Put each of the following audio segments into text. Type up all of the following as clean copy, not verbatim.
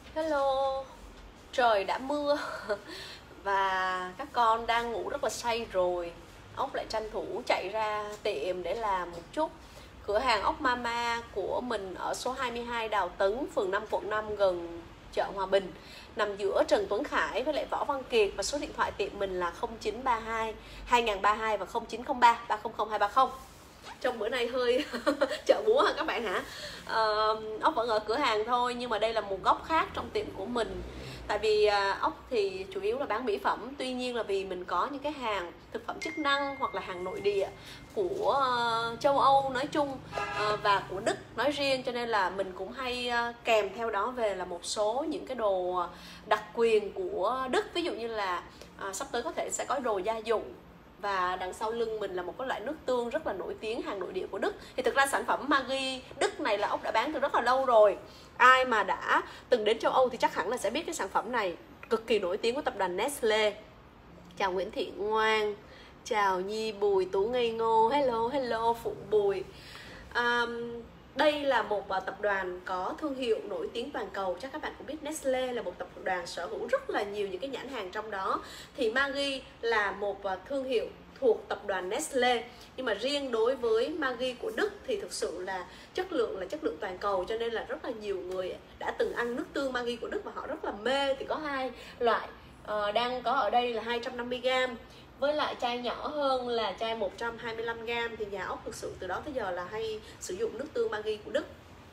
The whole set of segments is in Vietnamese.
Hello, trời đã mưa và các con đang ngủ rất là say rồi. Ốc lại tranh thủ chạy ra tiệm để làm một chút. Cửa hàng ốc Mama của mình ở số 22 Đào Tấn, phường 5 quận 5 gần chợ Hòa Bình, nằm giữa Trần Tuấn Khải với lại Võ Văn Kiệt, và số điện thoại tiệm mình là 0932 2032 và 0903 300 230. Trong bữa nay hơi chợ búa hả các bạn hả? Ốc vẫn ở cửa hàng thôi, nhưng mà đây là một góc khác trong tiệm của mình. Tại vì ốc thì chủ yếu là bán mỹ phẩm, tuy nhiên là vì mình có những cái hàng thực phẩm chức năng hoặc là hàng nội địa của châu Âu nói chung và của Đức nói riêng, cho nên là mình cũng hay kèm theo đó về là một số những cái đồ đặc quyền của Đức. Ví dụ như là sắp tới có thể sẽ có đồ gia dụng, và đằng sau lưng mình là một cái loại nước tương rất là nổi tiếng, hàng nội địa của Đức. Thì thực ra sản phẩm Maggi Đức này là ốc đã bán từ rất là lâu rồi. Ai mà đã từng đến châu Âu thì chắc hẳn là sẽ biết cái sản phẩm này cực kỳ nổi tiếng của tập đoàn Nestle. Chào Nguyễn Thị Ngoan, chào Nhi Bùi, Tú Ngây Ngô, hello Phụ Bùi. Đây là một tập đoàn có thương hiệu nổi tiếng toàn cầu. Chắc các bạn cũng biết Nestle là một tập đoàn sở hữu rất là nhiều những cái nhãn hàng, trong đó thì Maggi là một thương hiệu thuộc tập đoàn Nestle. Nhưng mà riêng đối với Maggi của Đức thì thực sự là chất lượng toàn cầu, cho nên là rất là nhiều người đã từng ăn nước tương Maggi của Đức và họ rất là mê. Thì có hai loại đang có ở đây là 250g, với lại chai nhỏ hơn là chai 125g. Thì nhà ốc thực sự từ đó tới giờ là hay sử dụng nước tương Maggi của Đức.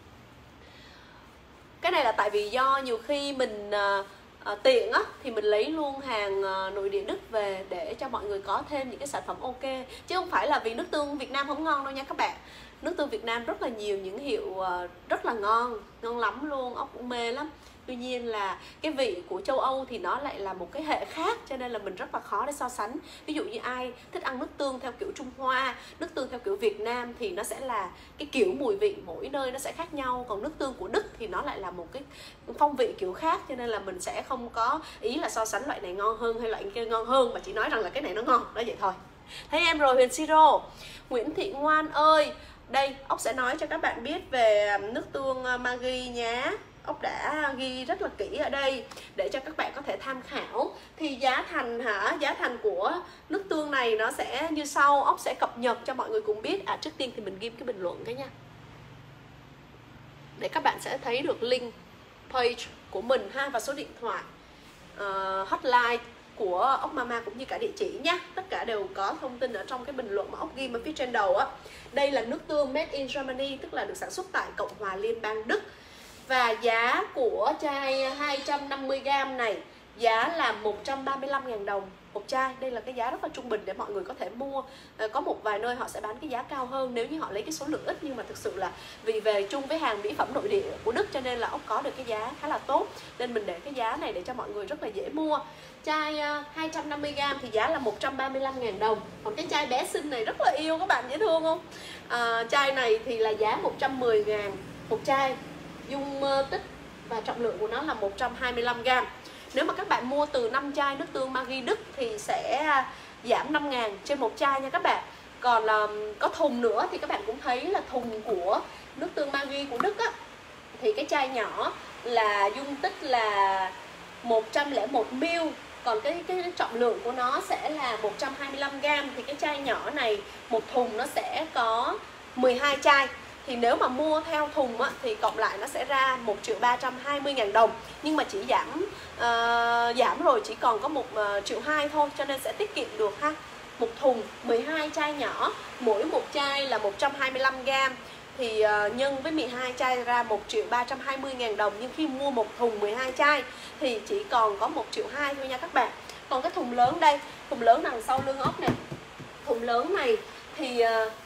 Cái này là tại vì do nhiều khi mình tiện á, thì mình lấy luôn hàng nội địa Đức về để cho mọi người có thêm những cái sản phẩm ok, chứ không phải là vì nước tương Việt Nam không ngon đâu nha các bạn. Nước tương Việt Nam rất là nhiều những hiệu rất là ngon lắm luôn, ốc cũng mê lắm. Tuy nhiên là cái vị của châu Âu thì nó lại là một cái hệ khác, cho nên là mình rất là khó để so sánh. Ví dụ như ai thích ăn nước tương theo kiểu Trung Hoa, nước tương theo kiểu Việt Nam thì nó sẽ là cái kiểu mùi vị mỗi nơi nó sẽ khác nhau. Còn nước tương của Đức thì nó lại là một cái phong vị kiểu khác, cho nên là mình sẽ không có ý là so sánh loại này ngon hơn hay loại kia ngon hơn, mà chỉ nói rằng là cái này nó ngon, đó vậy thôi. Thấy em rồi Huyền Siro. Nguyễn Thị Ngoan ơi, đây ốc sẽ nói cho các bạn biết về nước tương Maggi nhá. Ốc đã ghi rất là kỹ ở đây để cho các bạn có thể tham khảo. Thì giá thành của nước tương này nó sẽ như sau. Ốc sẽ cập nhật cho mọi người cùng biết. Trước tiên thì mình ghim cái bình luận cái nha, để các bạn sẽ thấy được link page của mình ha, và số điện thoại hotline của ốc Mama cũng như cả địa chỉ nhá. Tất cả đều có thông tin ở trong cái bình luận mà ốc ghi ở phía trên đầu á. Đây là nước tương made in Germany, tức là được sản xuất tại Cộng hòa Liên bang Đức. Và giá của chai 250g này giá là 135.000 đồng một chai. Đây là cái giá rất là trung bình để mọi người có thể mua. Có một vài nơi họ sẽ bán cái giá cao hơn nếu như họ lấy cái số lượng ít, nhưng mà thực sự là vì về chung với hàng mỹ phẩm nội địa của Đức cho nên là ốc có được cái giá khá là tốt, nên mình để cái giá này để cho mọi người rất là dễ mua. Chai 250g thì giá là 135.000 đồng. Còn cái chai bé xinh này rất là yêu, các bạn dễ thương không? Chai này thì là giá 110.000 một chai. Dung tích và trọng lượng của nó là 125g. Nếu mà các bạn mua từ 5 chai nước tương Maggi Đức thì sẽ giảm 5.000 trên một chai nha các bạn. Còn có thùng nữa thì các bạn cũng thấy là thùng của nước tương Maggi của Đức á, thì cái chai nhỏ là dung tích là 101ml, còn cái trọng lượng của nó sẽ là 125g. Thì cái chai nhỏ này một thùng nó sẽ có 12 chai. Thì nếu mà mua theo thùng á, thì cộng lại nó sẽ ra 1.320.000 đồng. Nhưng mà chỉ giảm rồi, chỉ còn có 1.2 triệu thôi, cho nên sẽ tiết kiệm được ha. Một thùng 12 chai nhỏ, mỗi một chai là 125g, thì nhân với 12 chai ra 1.320.000 đồng. Nhưng khi mua một thùng 12 chai thì chỉ còn có 1.2 triệu thôi nha các bạn. Còn cái thùng lớn đây, thùng lớn đằng sau lưng ốc này, thùng lớn này thì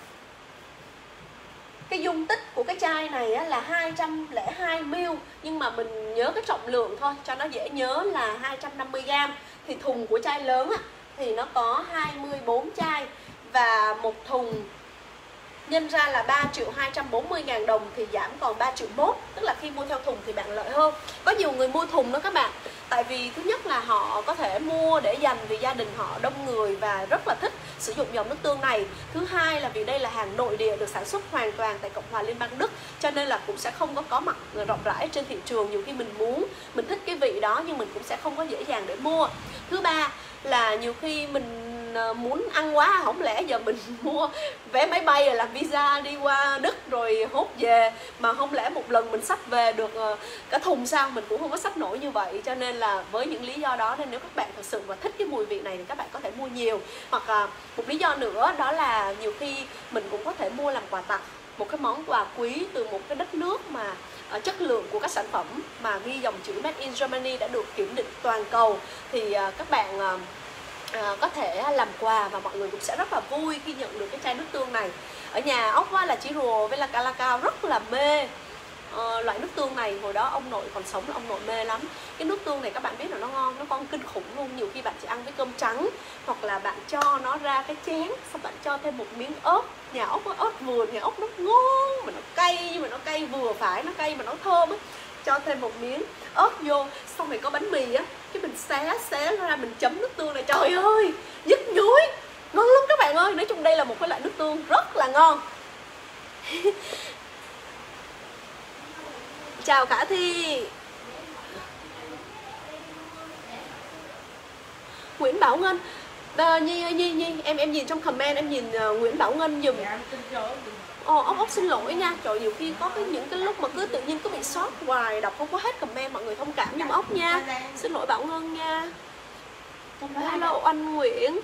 cái dung tích của cái chai này á, là 202ml, nhưng mà mình nhớ cái trọng lượng thôi cho nó dễ nhớ là 250g. Thì thùng của chai lớn á, thì nó có 24 chai, và một thùng nhân ra là 3.240.000 đồng thì giảm còn 3.1 triệu. Tức là khi mua theo thùng thì bạn lợi hơn. Có nhiều người mua thùng đó các bạn, tại vì thứ nhất là họ có thể mua để dành vì gia đình họ đông người và rất là thích sử dụng dòng nước tương này. Thứ hai là vì đây là hàng nội địa được sản xuất hoàn toàn tại Cộng hòa Liên bang Đức, cho nên là cũng sẽ không có mặt rộng rãi trên thị trường. Nhiều khi mình thích cái vị đó nhưng mình cũng sẽ không có dễ dàng để mua. Thứ ba là nhiều khi mình muốn ăn quá, không lẽ giờ mình mua vé máy bay rồi làm visa đi qua Đức rồi hốt về, mà không lẽ một lần mình xách về được cả thùng sao? Mình cũng không có xách nổi như vậy. Cho nên là với những lý do đó nên nếu các bạn thật sự mà thích cái mùi vị này thì các bạn có thể mua nhiều. Hoặc một lý do nữa đó là nhiều khi mình cũng có thể mua làm quà tặng, một cái món quà quý từ một cái đất nước mà chất lượng của các sản phẩm mà ghi dòng chữ Made in Germany đã được kiểm định toàn cầu, thì các bạn có thể làm quà và mọi người cũng sẽ rất là vui khi nhận được cái chai nước tương này. Ở nhà ốc là chị Rùa với là Calacao rất là mê loại nước tương này. Hồi đó ông nội còn sống là ông nội mê lắm. Cái nước tương này các bạn biết là nó ngon, nó ngon kinh khủng luôn. Nhiều khi bạn chỉ ăn với cơm trắng, hoặc là bạn cho nó ra cái chén, xong bạn cho thêm một miếng ớt. Nhà ốc có ớt vườn, nhà ốc nó ngon mà nó cay, nhưng mà nó cay vừa phải, nó cay mà nó thơm á. Cho thêm một miếng ớt vô, xong rồi có bánh mì á, cái mình xé ra mình chấm nước tương này, trời ơi nhức nhối, ngon lắm các bạn ơi. Nói chung đây là một cái loại nước tương rất là ngon. Chào Khả Thi. Nguyễn Bảo Ngân, Nhi em nhìn trong comment, em nhìn Nguyễn Bảo Ngân dùm. Ốc xin lỗi nha, trời, nhiều khi có những cái lúc mà cứ tự nhiên cứ bị sót hoài, đọc không có hết comment, mọi người thông cảm giùm ốc nha. Xin lỗi Bảo Ngân nha. Hello anh Nguyễn.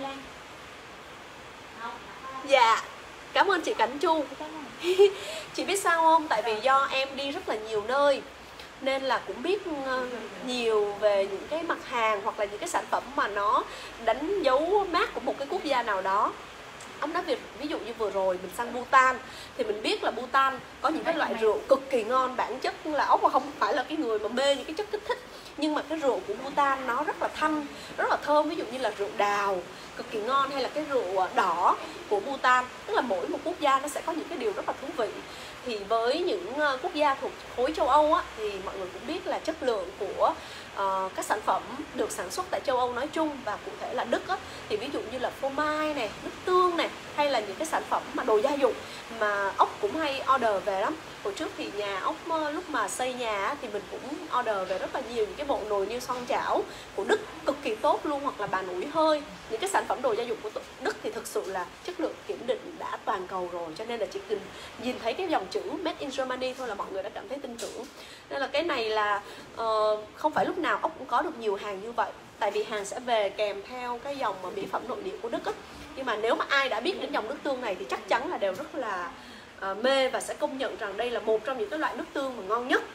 Dạ, cảm ơn chị Cảnh Chu. Chị biết sao không? Tại vì do em đi rất là nhiều nơi nên là cũng biết nhiều về những cái mặt hàng hoặc là những cái sản phẩm mà nó đánh dấu mác của một cái quốc gia nào đó. Ông nói ví dụ như vừa rồi mình sang Bhutan thì mình biết là Bhutan có những cái loại rượu cực kỳ ngon. Bản chất là ốc mà không phải là cái người mà mê những cái chất kích thích, nhưng mà cái rượu của Bhutan nó rất là thanh, rất là thơm. Ví dụ như là rượu đào cực kỳ ngon, hay là cái rượu đỏ của Bhutan. Tức là mỗi một quốc gia nó sẽ có những cái điều rất là thú vị. Thì với những quốc gia thuộc khối châu Âu á, thì mọi người cũng biết là chất lượng của các sản phẩm được sản xuất tại châu Âu nói chung, và cụ thể là Đức á, thì ví dụ như là phô mai này, nước tương này, hay là những cái sản phẩm mà đồ gia dụng mà ốc cũng hay order về lắm. Hồi trước thì nhà ốc lúc mà xây nhà á, thì mình cũng order về rất là nhiều những cái bộ nồi niêu xoong chảo của Đức cực kỳ tốt luôn, hoặc là bàn ủi hơi. Những cái sản phẩm đồ gia dụng của Đức thì thực sự là chất lượng kiểm định đã toàn cầu rồi, cho nên là chỉ cần nhìn thấy cái dòng chữ Made in Germany thôi là mọi người đã cảm thấy tin tưởng. Nên là cái này là không phải lúc nào ốc cũng có được nhiều hàng như vậy, tại vì hàng sẽ về kèm theo cái dòng mà mỹ phẩm nội địa của Đức á. Nhưng mà nếu mà ai đã biết đến dòng nước tương này thì chắc chắn là đều rất là mê và sẽ công nhận rằng đây là một trong những cái loại nước tương mà ngon nhất.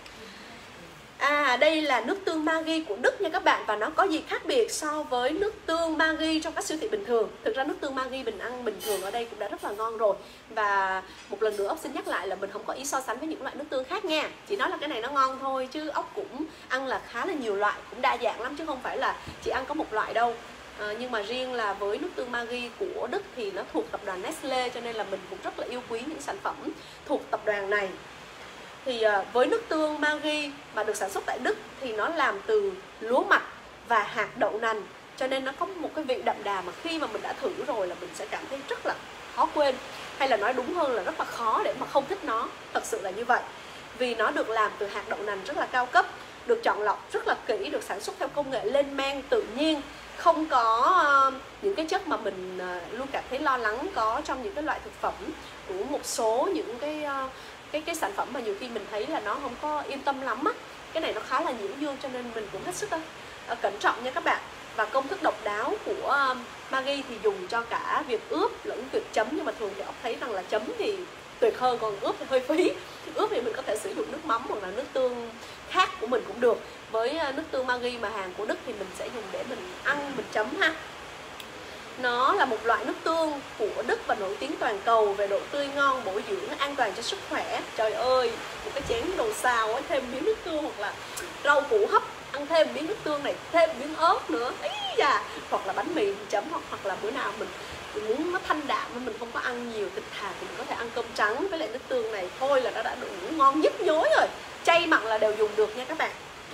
Đây là nước tương Maggi của Đức nha các bạn, và nó có gì khác biệt so với nước tương Maggi trong các siêu thị bình thường. Thực ra nước tương Maggi mình ăn bình thường ở đây cũng đã rất là ngon rồi. Và một lần nữa ốc xin nhắc lại là mình không có ý so sánh với những loại nước tương khác nha, chỉ nói là cái này nó ngon thôi, chứ ốc cũng ăn là khá là nhiều loại, cũng đa dạng lắm chứ không phải là chỉ ăn có một loại đâu. Nhưng mà riêng là với nước tương Maggi của Đức thì nó thuộc tập đoàn Nestle, cho nên là mình cũng rất là yêu quý những sản phẩm thuộc tập đoàn này. Thì với nước tương Maggi mà được sản xuất tại Đức thì nó làm từ lúa mạch và hạt đậu nành, cho nên nó có một cái vị đậm đà mà khi mà mình đã thử rồi là mình sẽ cảm thấy rất là khó quên, hay là nói đúng hơn là rất là khó để mà không thích nó. Thật sự là như vậy, vì nó được làm từ hạt đậu nành rất là cao cấp, được chọn lọc rất là kỹ, được sản xuất theo công nghệ lên men tự nhiên, không có những cái chất mà mình luôn cảm thấy lo lắng có trong những cái loại thực phẩm của một số những cái sản phẩm mà nhiều khi mình thấy là nó không có yên tâm lắm á. Cái này nó khá là nhiễu dương, cho nên mình cũng hết sức cẩn trọng nha các bạn. Và công thức độc đáo của Maggi thì dùng cho cả việc ướp lẫn việc chấm, nhưng mà thường thì ốc thấy rằng là chấm thì tuyệt hơn, còn ướp thì hơi phí. Ướp thì mình có thể sử dụng nước mắm hoặc là nước tương khác của mình cũng được. Với nước tương Maggi mà hàng của Đức thì mình sẽ dùng để mình ăn, mình chấm ha. Nó là một loại nước tương của Đức và nổi tiếng toàn cầu về độ tươi ngon, bổ dưỡng, an toàn cho sức khỏe. Trời ơi, một cái chén đồ xào ấy, thêm miếng nước tương hoặc là rau củ hấp, ăn thêm miếng nước tương này, thêm miếng ớt nữa, ấy da, hoặc là bánh mì mình chấm, hoặc là bữa nào mình muốn nó thanh đạm, mình không có ăn nhiều thịt thà thì mình có thể ăn cơm trắng với lại nước tương này thôi là nó đã đủ ngon nhức nhối rồi. Chay mặn là đều dùng được nha các bạn.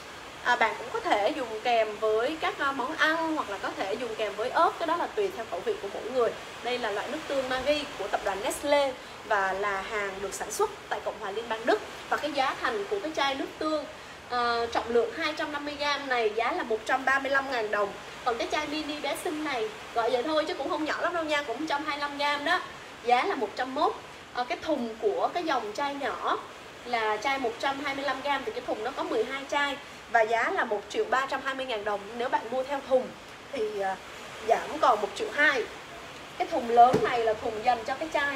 Bạn cũng có thể dùng kèm với các món ăn, hoặc là có thể dùng kèm với ớt, cái đó là tùy theo khẩu vị của mỗi người. Đây là loại nước tương Maggi của tập đoàn Nestle và là hàng được sản xuất tại Cộng hòa Liên bang Đức. Và cái giá thành của cái chai nước tương trọng lượng 250g này giá là 135.000 đồng. Còn cái chai mini bé xinh này gọi vậy thôi chứ cũng không nhỏ lắm đâu nha, cũng 125g đó, giá là 101. Cái thùng của cái dòng chai nhỏ là chai 125g thì cái thùng nó có 12 chai và giá là 1.320.000 đồng. Nếu bạn mua theo thùng thì giảm còn 1.2 triệu. Cái thùng lớn này là thùng dành cho cái chai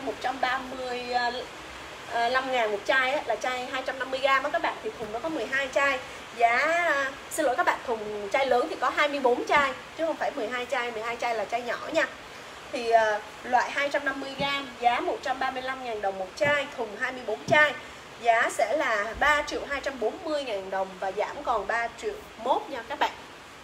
135.000 một chai ấy, là chai 250g đó các bạn, thì thùng nó có 12 chai. Giá, xin lỗi các bạn, thùng chai lớn thì có 24 chai chứ không phải 12 chai, 12 chai là chai nhỏ nha. Thì loại 250g giá 135.000 đồng một chai, thùng 24 chai giá sẽ là 3.240.000 đồng và giảm còn 3.1 triệu nha các bạn.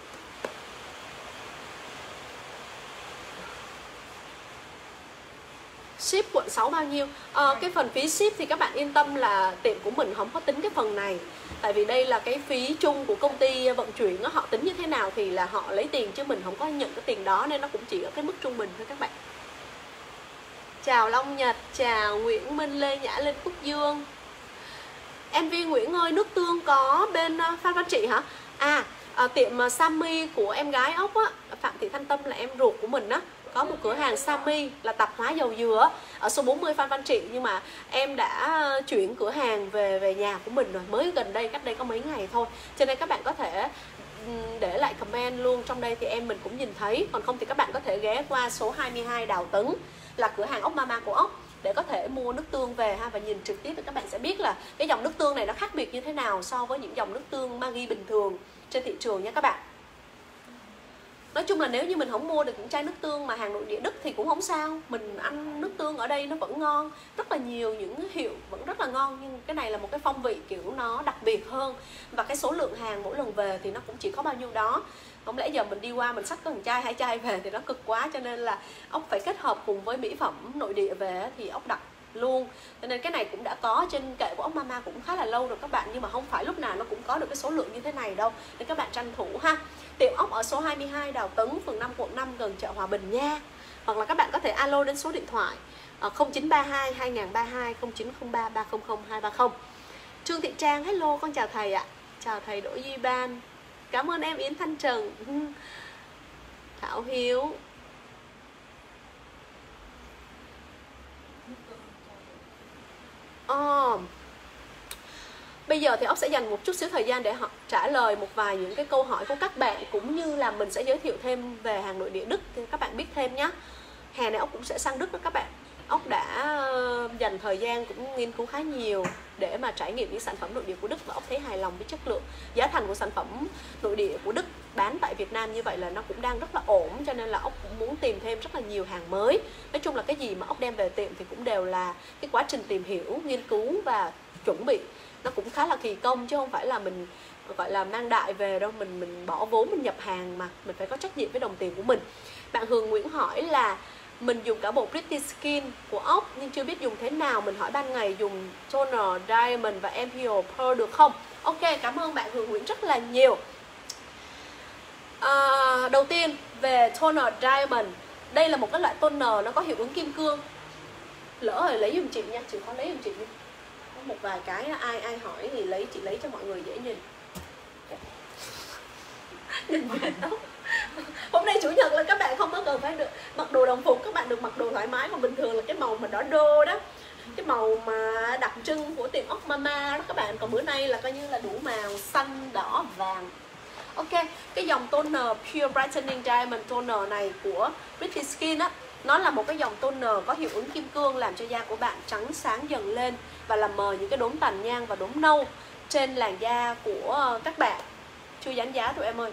Ship quận 6 bao nhiêu? Cái phần phí ship thì các bạn yên tâm là tiệm của mình không có tính cái phần này. Tại vì đây là cái phí chung của công ty vận chuyển đó, họ tính như thế nào thì là họ lấy tiền chứ mình không có nhận cái tiền đó, nên nó cũng chỉ ở cái mức trung bình thôi các bạn. Chào Long Nhật, chào Nguyễn Minh Lê, Nhã Linh, Quốc Dương. MV Nguyễn ơi, nước tương có bên Phan Văn Trị hả? Tiệm Sammy của em gái ốc á, Phạm Thị Thanh Tâm là em ruột của mình á, có một cửa hàng Sammy là tạp hóa dầu dừa ở số 40 Phan Văn Trị, nhưng mà em đã chuyển cửa hàng về nhà của mình rồi, mới gần đây, cách đây có mấy ngày thôi, cho nên các bạn có thể để lại comment luôn trong đây thì em mình cũng nhìn thấy. Còn không thì các bạn có thể ghé qua số 22 Đào Tấn là cửa hàng ốc Mama của ốc để có thể mua nước tương về ha, và nhìn trực tiếp thì các bạn sẽ biết là cái dòng nước tương này nó khác biệt như thế nào so với những dòng nước tương Maggi bình thường trên thị trường nha các bạn. Nói chung là nếu như mình không mua được những chai nước tương mà hàng nội địa Đức thì cũng không sao, mình ăn nước tương ở đây nó vẫn ngon, rất là nhiều những hiệu vẫn rất là ngon, nhưng cái này là một cái phong vị kiểu nó đặc biệt hơn, và cái số lượng hàng mỗi lần về thì nó cũng chỉ có bao nhiêu đó. Không lẽ giờ mình đi qua mình xách có 1 chai 2 chai về thì nó cực quá, cho nên là ốc phải kết hợp cùng với mỹ phẩm nội địa về thì ốc đặt luôn. Cho nên cái này cũng đã có trên kệ của ốc Mama cũng khá là lâu rồi các bạn, nhưng mà không phải lúc nào nó cũng có được cái số lượng như thế này đâu, nên các bạn tranh thủ ha. Tiệm ốc ở số 22 Đào Tấn, phường 5, quận 5, gần chợ Hòa Bình nha. Hoặc là các bạn có thể alo đến số điện thoại 0932 2032 0903 300 230. Trương Thị Trang, hello, con chào thầy ạ. Chào thầy Đỗ Duy Ban. Cảm ơn em Yến Thanh Trần. Thảo Hiếu. Bây giờ thì ốc sẽ dành một chút xíu thời gian để họ trả lời một vài những cái câu hỏi của các bạn, cũng như là mình sẽ giới thiệu thêm về hàng nội địa Đức thì các bạn biết thêm nhé. Hè này ốc cũng sẽ sang Đức đó các bạn. Ốc đã dành thời gian cũng nghiên cứu khá nhiều để mà trải nghiệm những sản phẩm nội địa của Đức, và ốc thấy hài lòng với chất lượng, giá thành của sản phẩm nội địa của Đức bán tại Việt Nam như vậy là nó cũng đang rất là ổn, cho nên là ốc cũng muốn tìm thêm rất là nhiều hàng mới. Nói chung là cái gì mà ốc đem về tiệm thì cũng đều là cái quá trình tìm hiểu, nghiên cứu và chuẩn bị, nó cũng khá là kỳ công chứ không phải là mình gọi là mang đại về đâu, mình bỏ vốn mình nhập hàng mà mình phải có trách nhiệm với đồng tiền của mình. Bạn Hường Nguyễn hỏi là mình dùng cả bộ Pretty Skin của ốc nhưng chưa biết dùng thế nào, mình hỏi ban ngày dùng toner Diamond và Imperial Pearl được không? Ok, cảm ơn bạn Hường Nguyễn rất là nhiều. Đầu tiên về toner Diamond, đây là một cái loại toner nó có hiệu ứng kim cương. Lỡ rồi lấy giùm chị nha, chị có lấy giùm chị nha. Có một vài cái ai hỏi thì chị lấy cho mọi người dễ nhìn. Nhìn về tóc. Hôm nay chủ nhật là các bạn không có cần phải được mặc đồ đồng phục, các bạn được mặc đồ thoải mái, mà bình thường là cái màu mà đỏ đô đó, cái màu mà đặc trưng của tiệm ốc Mama đó các bạn. Còn bữa nay là coi như là đủ màu xanh, đỏ, vàng. Ok, cái dòng toner Pure Brightening Diamond Toner này của Pretty Skin á, nó là một cái dòng toner có hiệu ứng kim cương, làm cho da của bạn trắng sáng dần lên và làm mờ những cái đốm tàn nhang và đốm nâu trên làn da của các bạn. Chưa dán giá tụi em ơi.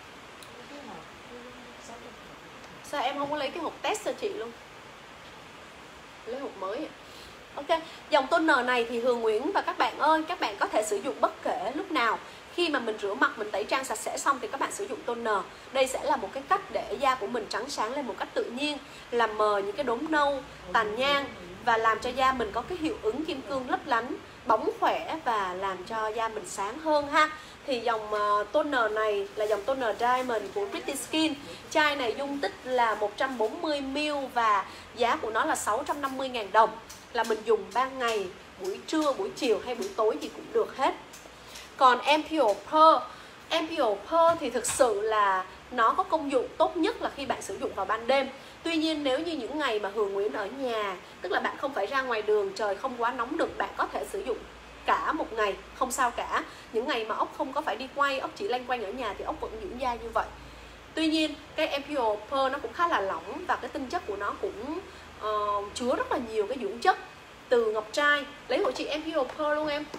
Sao em không có lấy cái hộp test cho chị luôn? Lấy hộp mới. Ok, dòng toner này thì Hường Nguyễn và các bạn ơi, các bạn có thể sử dụng bất kể lúc nào. Khi mà mình rửa mặt, mình tẩy trang sạch sẽ xong thì các bạn sử dụng toner. Đây sẽ là một cái cách để da của mình trắng sáng lên một cách tự nhiên, làm mờ những cái đốm nâu, tàn nhang và làm cho da mình có cái hiệu ứng kim cương lấp lánh, bóng khỏe và làm cho da mình sáng hơn ha. Thì dòng toner này là dòng toner Diamond của Pretty Skin. Chai này dung tích là 140ml và giá của nó là 650.000 đồng. Là mình dùng ban ngày, buổi trưa, buổi chiều hay buổi tối gì cũng được hết. Còn Ampoule Pearl thì thực sự là nó có công dụng tốt nhất là khi bạn sử dụng vào ban đêm. Tuy nhiên nếu như những ngày mà Hường Nguyễn ở nhà, tức là bạn không phải ra ngoài đường, trời không quá nóng được, bạn có thể sử dụng cả một ngày, không sao cả. Những ngày mà ốc không có phải đi quay, ốc chỉ loanh quanh ở nhà thì ốc vẫn dưỡng da như vậy. Tuy nhiên cái Ampoule Pearl nó cũng khá là lỏng và cái tinh chất của nó cũng chứa rất là nhiều cái dưỡng chất từ ngọc trai. Lấy hộ chị Ampoule Pearl luôn em.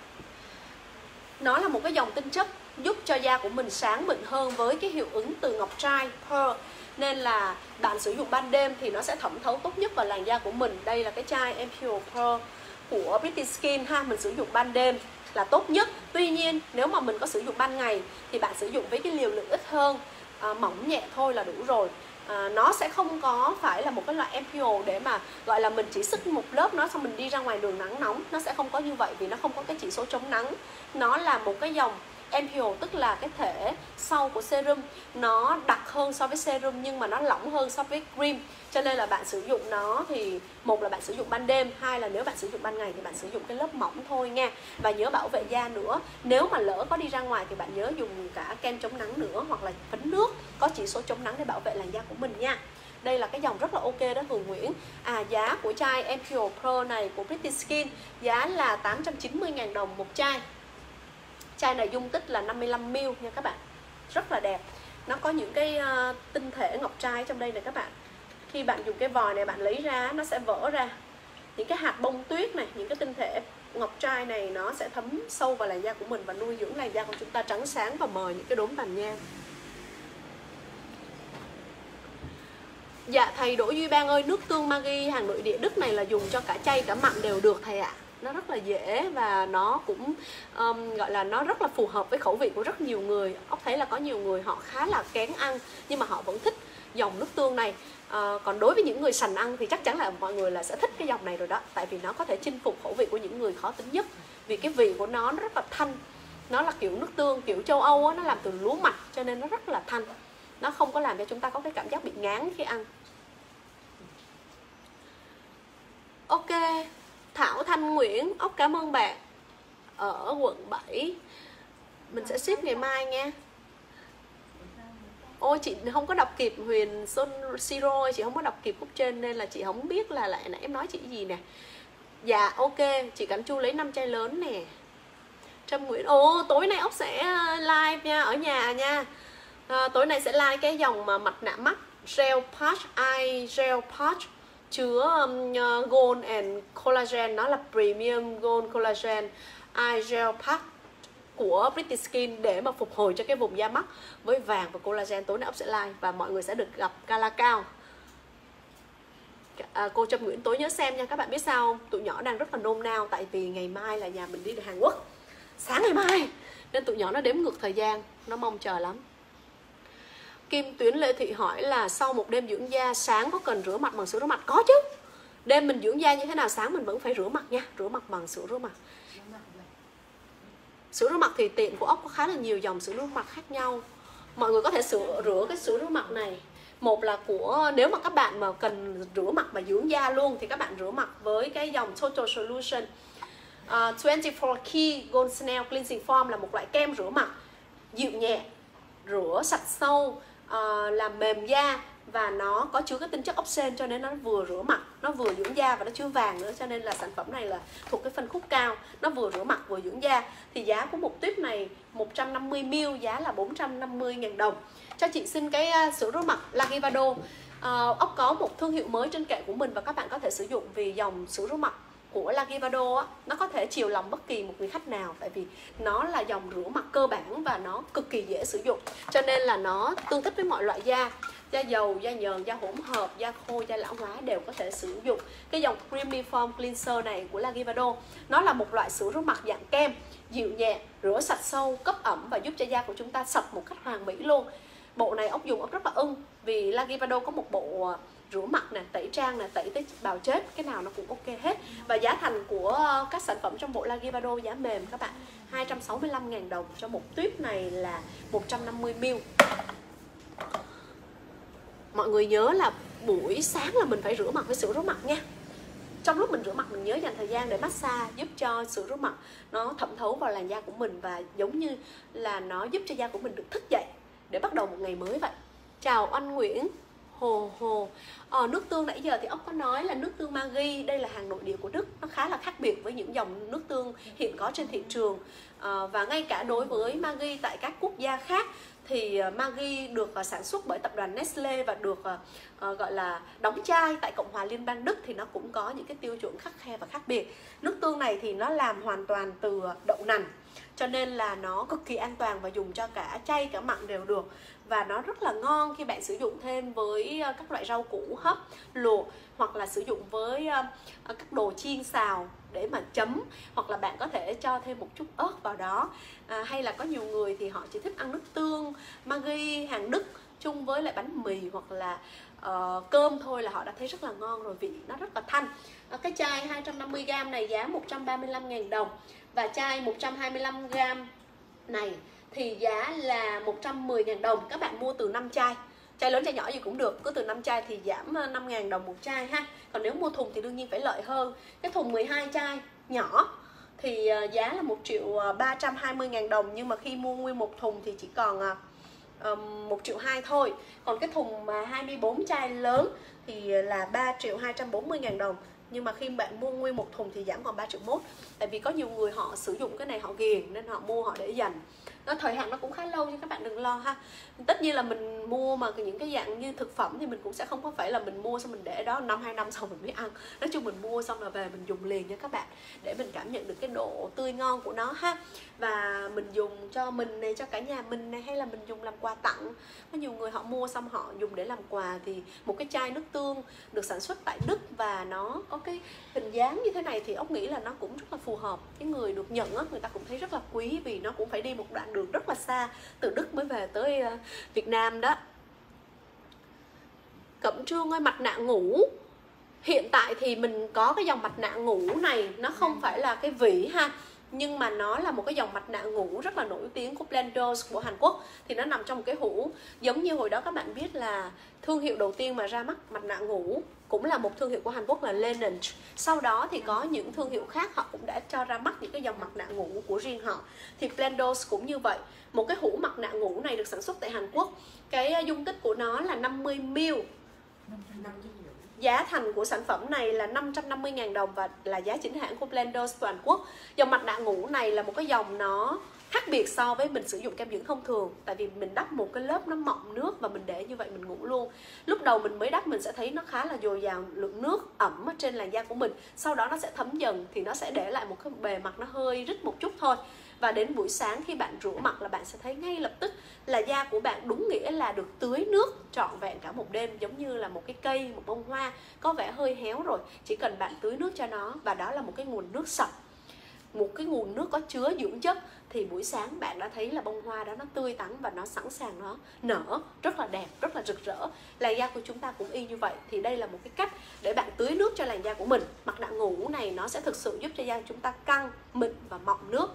Nó là một cái dòng tinh chất giúp cho da của mình sáng mịn hơn với cái hiệu ứng từ ngọc trai Pearl. Nên là bạn sử dụng ban đêm thì nó sẽ thẩm thấu tốt nhất vào làn da của mình. Đây là cái chai Ampoule Pearl của Pretty Skin ha, mình sử dụng ban đêm là tốt nhất. Tuy nhiên nếu mà mình có sử dụng ban ngày thì bạn sử dụng với cái liều lượng ít hơn, mỏng nhẹ thôi là đủ rồi. Nó sẽ không có phải là một cái loại Ampoule để mà gọi là mình chỉ sức một lớp nó xong mình đi ra ngoài đường nắng nóng. Nó sẽ không có như vậy vì nó không có cái chỉ số chống nắng. Nó là một cái dòng Ampoule, tức là cái thể sau của serum nó đặc hơn so với serum nhưng mà nó lỏng hơn so với cream. Cho nên là bạn sử dụng nó thì một là bạn sử dụng ban đêm, hai là nếu bạn sử dụng ban ngày thì bạn sử dụng cái lớp mỏng thôi nha. Và nhớ bảo vệ da nữa. Nếu mà lỡ có đi ra ngoài thì bạn nhớ dùng cả kem chống nắng nữa hoặc là phấn nước có chỉ số chống nắng để bảo vệ làn da của mình nha. Đây là cái dòng rất là ok đó Hường Nguyễn. Giá của chai Ampoule Pearl này của Pretty Skin giá là 890.000 đồng một chai. Chai này dung tích là 55ml nha các bạn. Rất là đẹp. Nó có những cái tinh thể ngọc trai trong đây này các bạn. Khi bạn dùng cái vòi này bạn lấy ra, nó sẽ vỡ ra những cái hạt bông tuyết này, những cái tinh thể ngọc trai này nó sẽ thấm sâu vào làn da của mình và nuôi dưỡng làn da của chúng ta trắng sáng và mờ những cái đốm tàn nhang. Dạ thầy Đỗ Duy Bang ơi, nước tương Maggi hàng nội địa Đức này là dùng cho cả chay cả mặn đều được thầy ạ. Nó rất là dễ và nó cũng gọi là nó rất là phù hợp với khẩu vị của rất nhiều người. Ốc thấy là có nhiều người họ khá là kén ăn nhưng mà họ vẫn thích dòng nước tương này. Còn đối với những người sành ăn thì chắc chắn là mọi người là sẽ thích cái dòng này rồi đó. Tại vì nó có thể chinh phục khẩu vị của những người khó tính nhất. Vì cái vị của nó rất là thanh. Nó là kiểu nước tương kiểu châu Âu á, nó làm từ lúa mạch cho nên nó rất là thanh. Nó không có làm cho chúng ta có cái cảm giác bị ngán khi ăn. Ok, Thảo Thanh Nguyễn, Ốc cảm ơn bạn. Ở quận 7. Mình sẽ ship ngày mai nha. Ôi chị không có đọc kịp Huyền Xuân Siro, chị không có đọc kịp khúc trên nên là chị không biết là lại nãy em nói chị gì nè. Dạ ok, chị Cảnh Chu lấy 5 chai lớn nè. Trâm Nguyễn, tối nay Ốc sẽ live nha, ở nhà nha. Tối nay sẽ live cái dòng mà mặt nạ mắt Gel Patch Eye Gel Patch chứa Gold and Collagen. Nó là Premium Gold Collagen Eye Gel Patch của Pretty Skin để mà phục hồi cho cái vùng da mắt với vàng và collagen. Tối nay Ốc sẽ live và mọi người sẽ được gặp Gala Cao. Cô Trâm Nguyễn tối nhớ xem nha. Các bạn biết sao không? Tụi nhỏ đang rất là nôn nao tại vì ngày mai là nhà mình đi Hàn Quốc, sáng ngày mai, nên tụi nhỏ nó đếm ngược thời gian, nó mong chờ lắm. Kim Tuyến Lê Thị hỏi là sau một đêm dưỡng da sáng có cần rửa mặt bằng sữa rửa mặt? Có chứ. Đêm mình dưỡng da như thế nào sáng mình vẫn phải rửa mặt nha. Rửa mặt bằng sữa rửa mặt. Sữa rửa mặt thì tiệm của Ốc có khá là nhiều dòng sữa rửa mặt khác nhau. Mọi người có thể rửa cái sữa rửa mặt này. Một là của, nếu mà các bạn mà cần rửa mặt mà dưỡng da luôn thì các bạn rửa mặt với cái dòng Total Solution 24 Key Gold Snail Cleansing Foam, là một loại kem rửa mặt dịu nhẹ, rửa sạch sâu, làm mềm da và nó có chứa cái tinh chất ốc sên cho nên nó vừa rửa mặt, nó vừa dưỡng da và nó chứa vàng nữa, cho nên là sản phẩm này là thuộc cái phân khúc cao, nó vừa rửa mặt vừa dưỡng da. Thì giá của một tuyếp này 150ml giá là 450.000 đồng. Cho chị xin cái sữa rửa mặt Lagivado. Ốc có một thương hiệu mới trên kệ của mình và các bạn có thể sử dụng, vì dòng sữa rửa mặt của Lagivado á, nó có thể chiều lòng bất kỳ một người khách nào, tại vì nó là dòng rửa mặt cơ bản và nó cực kỳ dễ sử dụng, cho nên là nó tương thích với mọi loại da, da dầu, da nhờn, da hỗn hợp, da khô, da lão hóa đều có thể sử dụng. Cái dòng Creamy Foam Cleanser này của Lagivado, nó là một loại sữa rửa mặt dạng kem, dịu nhẹ, rửa sạch sâu, cấp ẩm và giúp cho da của chúng ta sạch một cách hoàn mỹ luôn. Bộ này Ốc dùng Ốc rất là ưng, vì Lagivado có một bộ rửa mặt nè, tẩy trang nè, tẩy tới bào chết, cái nào nó cũng ok hết. Và giá thành của các sản phẩm trong bộ La Givado giá mềm các bạn 265.000 đồng cho một tuyếp này là 150ml. Mọi người nhớ là buổi sáng là mình phải rửa mặt với sữa rửa mặt nha. Trong lúc mình rửa mặt mình nhớ dành thời gian để massage, giúp cho sữa rửa mặt nó thẩm thấu vào làn da của mình, và giống như là nó giúp cho da của mình được thức dậy để bắt đầu một ngày mới vậy. Chào anh Nguyễn Hồ. Nước tương nãy giờ thì ốc có nói là nước tương Maggi, đây là hàng nội địa của Đức, nó khá là khác biệt với những dòng nước tương hiện có trên thị trường. Và ngay cả đối với Maggi tại các quốc gia khác thì Maggi được sản xuất bởi tập đoàn Nestle và được gọi là đóng chai tại Cộng hòa Liên bang Đức, thì nó cũng có những cái tiêu chuẩn khắt khe và khác biệt. Nước tương này thì nó làm hoàn toàn từ đậu nành, cho nên là nó cực kỳ an toàn và dùng cho cả chay cả mặn đều được. Và nó rất là ngon khi bạn sử dụng thêm với các loại rau củ hấp, luộc, hoặc là sử dụng với các đồ chiên xào để mà chấm, hoặc là bạn có thể cho thêm một chút ớt vào đó. Hay là có nhiều người thì họ chỉ thích ăn nước tương Maggi hàng Đức chung với lại bánh mì hoặc là cơm thôi là họ đã thấy rất là ngon rồi, vị nó rất là thanh. Cái chai 250g này giá 135.000 đồng, và chai 125g này thì giá là 110.000 đồng. Các bạn mua từ 5 chai, chai lớn chai nhỏ gì cũng được, cứ từ 5 chai thì giảm 5.000 đồng một chai ha. Còn nếu mua thùng thì đương nhiên phải lợi hơn. Cái thùng 12 chai nhỏ thì giá là 1.320.000 đồng, nhưng mà khi mua nguyên một thùng thì chỉ còn 1.2 triệu thôi. Còn cái thùng mà 24 chai lớn thì là 3.240.000 đồng, nhưng mà khi bạn mua nguyên một thùng thì giảm còn 3.1 triệu. Tại vì có nhiều người họ sử dụng cái này họ ghiền nên họ mua họ để dành. Nó thời hạn nó cũng khá lâu, nhưng các bạn đừng lo ha. Tất nhiên là mình mua mà những cái dạng như thực phẩm thì mình cũng sẽ không có phải là mình mua xong mình để đó 1-2 năm sau mình mới ăn. Nói chung mình mua xong là về mình dùng liền nha các bạn, để mình cảm nhận được cái độ tươi ngon của nó ha. Và mình dùng cho mình này, cho cả nhà mình này, hay là mình dùng làm quà tặng. Có nhiều người họ mua xong họ dùng để làm quà, thì một cái chai nước tương được sản xuất tại Đức và nó có cái hình dáng như thế này thì ốc nghĩ là nó cũng rất là phù hợp. Cái người được nhận á, người ta cũng thấy rất là quý, vì nó cũng phải đi một đoạn đường rất là xa, từ Đức mới về tới Việt Nam đó. Cẩm Trương ơi, mặt nạ ngủ hiện tại thì mình có cái dòng mặt nạ ngủ này, nó không phải là cái vỉ ha, nhưng mà nó là một cái dòng mặt nạ ngủ rất là nổi tiếng của Blenders của Hàn Quốc. Thì nó nằm trong một cái hũ, giống như hồi đó các bạn biết là thương hiệu đầu tiên mà ra mắt mặt nạ ngủ cũng là một thương hiệu của Hàn Quốc là Laneige. Sau đó thì có những thương hiệu khác họ cũng đã cho ra mắt những cái dòng mặt nạ ngủ của riêng họ. Thì Blenders cũng như vậy. Một cái hũ mặt nạ ngủ này được sản xuất tại Hàn Quốc. Cái dung tích của nó là 50ml. Giá thành của sản phẩm này là 550.000 đồng và là giá chính hãng của Blenders toàn quốc. Dòng mặt nạ ngủ này là một cái dòng nó khác biệt so với mình sử dụng kem dưỡng thông thường. Tại vì mình đắp một cái lớp nó mọng nước và mình để như vậy mình ngủ luôn. Lúc đầu mình mới đắp mình sẽ thấy nó khá là dồi dào lượng nước ẩm ở trên làn da của mình. Sau đó nó sẽ thấm dần thì nó sẽ để lại một cái bề mặt nó hơi rít một chút thôi. Và đến buổi sáng khi bạn rửa mặt là bạn sẽ thấy ngay lập tức là da của bạn đúng nghĩa là được tưới nước trọn vẹn cả một đêm, giống như là một cái cây, một bông hoa có vẻ hơi héo rồi, chỉ cần bạn tưới nước cho nó, và đó là một cái nguồn nước sạch, một cái nguồn nước có chứa dưỡng chất, thì buổi sáng bạn đã thấy là bông hoa đó nó tươi tắn và nó sẵn sàng nó nở rất là đẹp, rất là rực rỡ. Làn da của chúng ta cũng y như vậy. Thì đây là một cái cách để bạn tưới nước cho làn da của mình. Mặt nạ ngủ này nó sẽ thực sự giúp cho da chúng ta căng, mịn và mọng nước.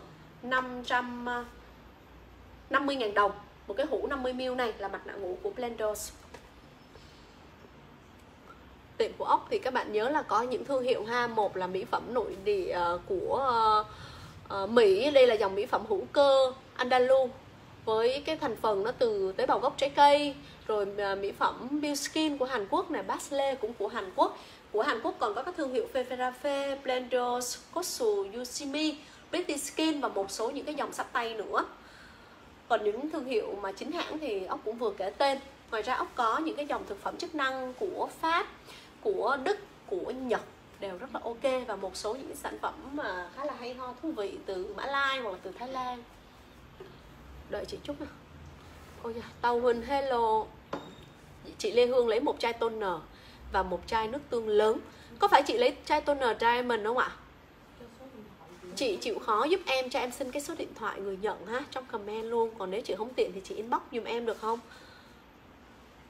550.000 đồng. Một cái hũ 50ml này là mặt nạ ngủ của Blenders. Tiệm của ốc thì các bạn nhớ là có những thương hiệu ha. Một là mỹ phẩm nội địa của Mỹ. Đây là dòng mỹ phẩm hữu cơ Andalu với cái thành phần nó từ tế bào gốc trái cây. Rồi mỹ phẩm Bioskin của Hàn Quốc này, Basle cũng của Hàn Quốc. Của Hàn Quốc còn có các thương hiệu Feferafe, Blenders, Kotsu, Yoshimi, Pretty Skin và một số những cái dòng xách tay nữa. Còn những thương hiệu mà chính hãng thì ốc cũng vừa kể tên. Ngoài ra ốc có những cái dòng thực phẩm chức năng của Pháp, của Đức, của Nhật đều rất là ok. Và một số những sản phẩm mà khá là hay ho, thú vị từ Mã Lai hoặc là từ Thái Lan. Đợi chị chút nào. Ôi da, Tàu Huỳnh hello. Chị Lê Hương lấy một chai toner và một chai nước tương lớn. Có phải chị lấy chai toner Diamond không ạ? Chị chịu khó giúp em, cho em xin cái số điện thoại người nhận ha, trong comment luôn. Còn nếu chị không tiện thì chị inbox giùm em được không?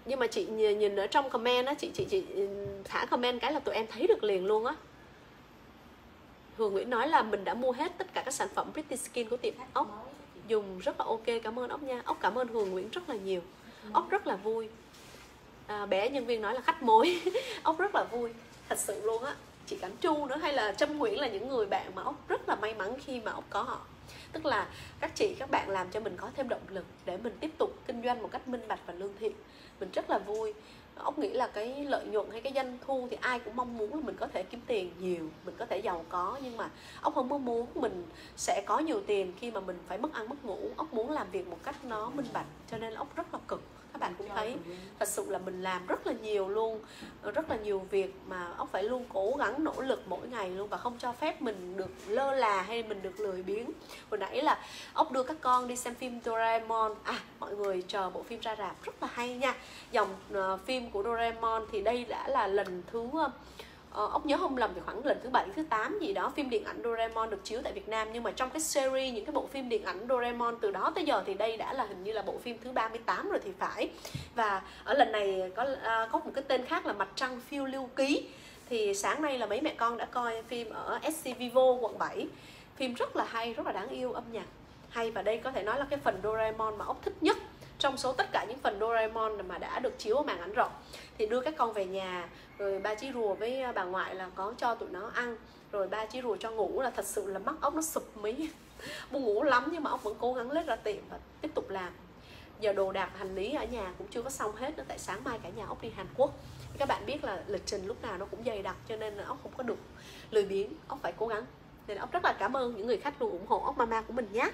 Nhưng mà chị nhìn ở trong comment á, chị thả comment cái là tụi em thấy được liền luôn á. Hường Nguyễn nói là mình đã mua hết tất cả các sản phẩm Pretty Skin của tiệm Ốc, dùng rất là ok. Cảm ơn Ốc nha. Ốc cảm ơn Hường Nguyễn rất là nhiều. Ốc rất là vui. Bé nhân viên nói là khách mối. Ốc rất là vui, thật sự luôn á. Chị Cảnh Chu nữa hay là Trâm Nguyễn là những người bạn mà Ốc rất là may mắn khi mà Ốc có họ. Tức là các chị, các bạn làm cho mình có thêm động lực để mình tiếp tục kinh doanh một cách minh bạch và lương thiện. Mình rất là vui. Ốc nghĩ là cái lợi nhuận hay cái doanh thu thì ai cũng mong muốn là mình có thể kiếm tiền nhiều, mình có thể giàu có. Nhưng mà Ốc không có muốn mình sẽ có nhiều tiền khi mà mình phải mất ăn mất ngủ. Ốc muốn làm việc một cách nó minh bạch, cho nên Ốc rất là cực. Các bạn cũng thấy thật sự là mình làm rất là nhiều luôn, rất là nhiều việc mà Ốc phải luôn cố gắng nỗ lực mỗi ngày luôn, và không cho phép mình được lơ là hay mình được lười biếng. Hồi nãy là Ốc đưa các con đi xem phim Doraemon. Mọi người chờ bộ phim ra rạp rất là hay nha. Dòng phim của Doraemon thì đây đã là lần thứ Ốc nhớ không lầm thì khoảng lần thứ 7, thứ 8 gì đó, phim điện ảnh Doraemon được chiếu tại Việt Nam. Nhưng mà trong cái series những cái bộ phim điện ảnh Doraemon từ đó tới giờ thì đây đã là hình như là bộ phim thứ 38 rồi thì phải. Và ở lần này có một cái tên khác là Mặt Trăng Phiêu Lưu Ký. Thì sáng nay là mấy mẹ con đã coi phim ở SC Vivo quận 7. Phim rất là hay, rất là đáng yêu, âm nhạc hay. Và đây có thể nói là cái phần Doraemon mà Ốc thích nhất trong số tất cả những phần Doraemon mà đã được chiếu ở màn ảnh rộng. Thì đưa các con về nhà, rồi ba chí rùa với bà ngoại là có cho tụi nó ăn, rồi ba chí rùa cho ngủ, là thật sự là mắt Ốc nó sụp mí. Buồn ngủ lắm nhưng mà Ốc vẫn cố gắng lết ra tiệm và tiếp tục làm. Giờ đồ đạc hành lý ở nhà cũng chưa có xong hết nữa, tại sáng mai cả nhà Ốc đi Hàn Quốc. Các bạn biết là lịch trình lúc nào nó cũng dày đặc, cho nên là Ốc không có được lười biếng, Ốc phải cố gắng. Nên Ốc rất là cảm ơn những người khách luôn ủng hộ Ốc Mama của mình nhé.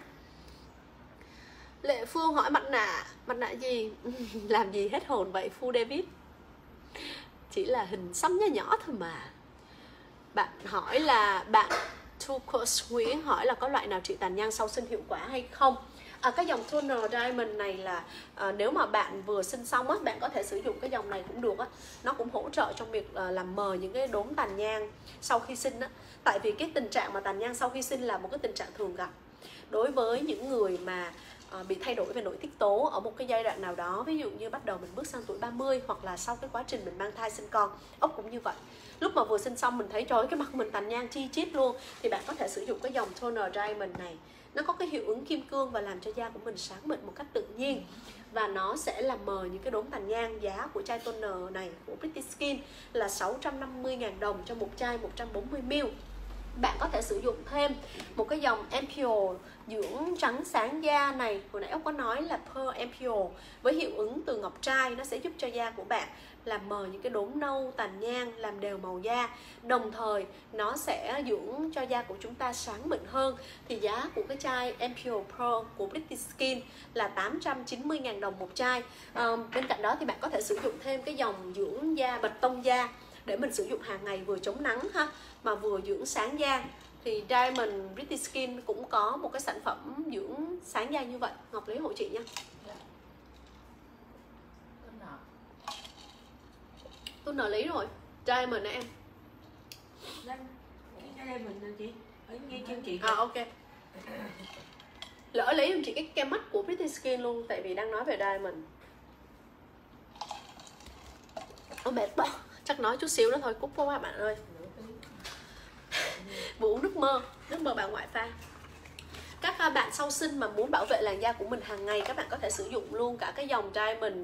Lệ Phương hỏi mặt nạ gì? Làm gì hết hồn vậy Phu David? Chỉ là hình xăm nhỏ nhỏ thôi mà. Bạn hỏi là bạn Tucos Nguyễn hỏi là có loại nào trị tàn nhang sau sinh hiệu quả hay không? Cái dòng Toner Diamond này là nếu mà bạn vừa sinh xong á, bạn có thể sử dụng cái dòng này cũng được á. Nó cũng hỗ trợ trong việc làm mờ những cái đốm tàn nhang sau khi sinh á. Tại vì cái tình trạng mà tàn nhang sau khi sinh là một cái tình trạng thường gặp đối với những người mà bị thay đổi về nội tiết tố ở một cái giai đoạn nào đó. Ví dụ như bắt đầu mình bước sang tuổi 30, hoặc là sau cái quá trình mình mang thai sinh con. Ốc cũng như vậy. Lúc mà vừa sinh xong mình thấy trời ơi, cái mặt mình tàn nhang chi chít luôn, thì bạn có thể sử dụng cái dòng Toner Diamond này. Nó có cái hiệu ứng kim cương và làm cho da của mình sáng mịn một cách tự nhiên, và nó sẽ làm mờ những cái đốm tàn nhang. Giá của chai toner này của Pretty Skin là 650.000 đồng cho một chai 140ml. Bạn có thể sử dụng thêm một cái dòng Ampoule dưỡng trắng sáng da này. Hồi nãy Ốc có nói là Pearl Ampoule với hiệu ứng từ ngọc trai. Nó sẽ giúp cho da của bạn làm mờ những cái đốm nâu, tàn nhang, làm đều màu da. Đồng thời nó sẽ dưỡng cho da của chúng ta sáng mịn hơn. Thì giá của cái chai Ampoule Pearl của Pretty Skin là 890.000 đồng một chai. Bên cạnh đó thì bạn có thể sử dụng thêm cái dòng dưỡng da bạch tông da để mình sử dụng hàng ngày, vừa chống nắng ha mà vừa dưỡng sáng da. Thì Diamond Pretty Skin cũng có một cái sản phẩm dưỡng sáng da như vậy. Ngọc lấy hộ chị nha. Tôi nợ lý rồi. Diamond nè em. Diamond nè chị. Ở ngay chân chị. Ok. Lỡ lấy em chị cái kem mắt của Pretty Skin luôn, tại vì đang nói về Diamond. Mệt quá. Chắc nói chút xíu nữa thôi, cúp các bạn ơi. Vừa uống nước mơ bà ngoại pha. Các bạn sau sinh mà muốn bảo vệ làn da của mình hàng ngày, các bạn có thể sử dụng luôn cả cái dòng Diamond.